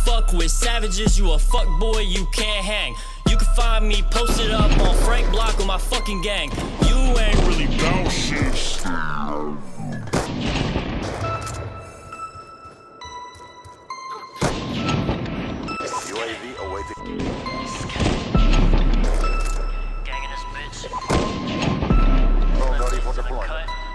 fuck with savages, you a fuck boy, you can't hang. You can find me posted up on Frank Block with my fucking gang. You ain't really bout shit. UAV awaiting. Gang in this bitch. Oh, ready for deployment.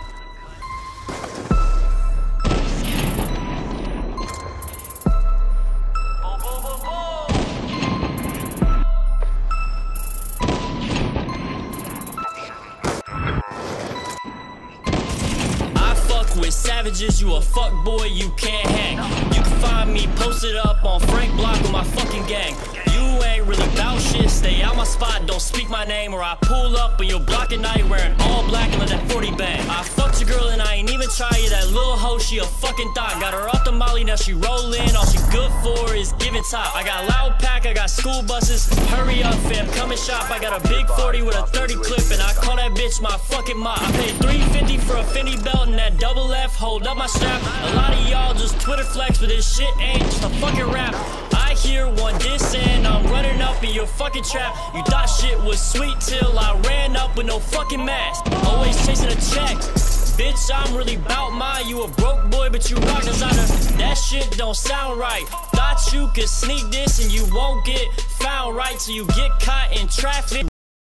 With savages, you a fuck boy, you can't hang. You can find me posted up on Frank Block with my fucking gang. You ain't really bout shit, stay out my spot, don't speak my name, or I pull up on your block at night wearing all black and let that 40 bang. I fucked your girl and I ain't even try you, that little hoe, she a fucking thought. Got her off the molly, now she rollin', all she good for is giving top. I got loud pack, I got school buses, hurry up fam, come and shop. I got a big 40 with a 30 clip and I call that bitch my fucking mop. I paid $350 for a Fendi belt and that double F, hold up my strap. A lot of y'all just Twitter flex, but this shit ain't just a fucking rap. I hear one diss and I'm running up in your fucking trap. You thought shit was sweet till I ran up with no fucking mask. Always chasing a check. Bitch, I'm really bout mine. You a broke boy, but you rock designer. That shit don't sound right. Thought you could sneak this and you won't get found right till you get caught in traffic.